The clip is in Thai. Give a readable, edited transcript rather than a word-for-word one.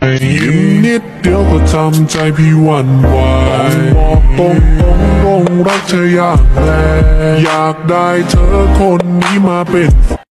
ยิ้มนิดเดียวก็ทำใจพี่หวั่นไหวบอกตรงรักเธออย่างแรงอยากได้เธอคนนี้มาเป็น